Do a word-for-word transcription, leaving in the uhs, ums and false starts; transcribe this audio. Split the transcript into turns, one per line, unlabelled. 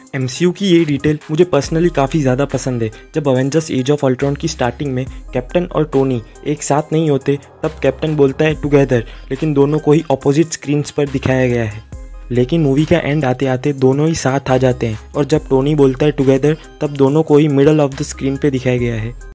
MCU की ये detail मुझे पर्सनली काफ़ी ज़्यादा पसंद है। जब अवेंजर्स एज ऑफ अल्ट्रॉन की स्टार्टिंग में कैप्टन और टोनी एक साथ नहीं होते तब कैप्टन बोलता है टुगेदर, लेकिन दोनों को ही अपोजिट स्क्रीन्स पर दिखाया गया है। लेकिन मूवी का एंड आते आते दोनों ही साथ आ जाते हैं और जब टोनी बोलता है टुगेदर तब दोनों को ही मिडल ऑफ द स्क्रीन पे दिखाया गया है।